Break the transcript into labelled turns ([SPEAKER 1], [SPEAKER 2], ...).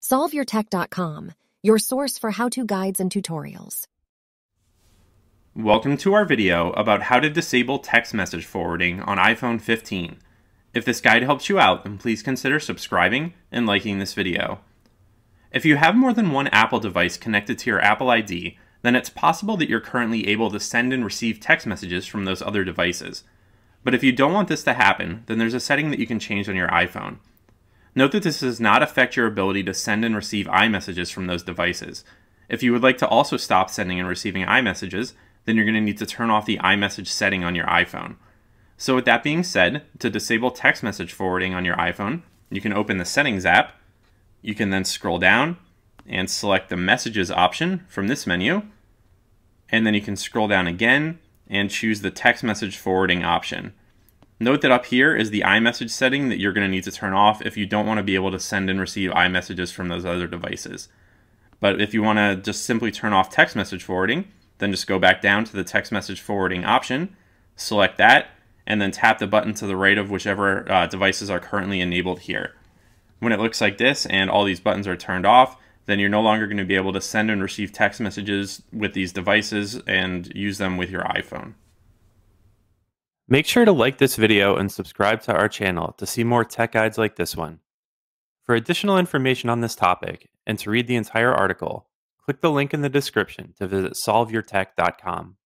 [SPEAKER 1] SolveYourTech.com, your source for how-to guides and tutorials.
[SPEAKER 2] Welcome to our video about how to disable text message forwarding on iPhone 15. If this guide helps you out, then please consider subscribing and liking this video. If you have more than one Apple device connected to your Apple ID, then it's possible that you're currently able to send and receive text messages from those other devices. But if you don't want this to happen, then there's a setting that you can change on your iPhone. Note that this does not affect your ability to send and receive iMessages from those devices. If you would like to also stop sending and receiving iMessages, then you're going to need to turn off the iMessage setting on your iPhone. So with that being said, to disable text message forwarding on your iPhone, you can open the Settings app. You can then scroll down and select the Messages option from this menu. And then you can scroll down again and choose the text message forwarding option. Note that up here is the iMessage setting that you're going to need to turn off if you don't want to be able to send and receive iMessages from those other devices. But if you want to just simply turn off text message forwarding, then just go back down to the text message forwarding option, select that, and then tap the button to the right of whichever devices are currently enabled here. When it looks like this and all these buttons are turned off, then you're no longer going to be able to send and receive text messages with these devices and use them with your iPhone.
[SPEAKER 3] Make sure to like this video and subscribe to our channel to see more tech guides like this one. For additional information on this topic and to read the entire article, click the link in the description to visit SolveYourTech.com.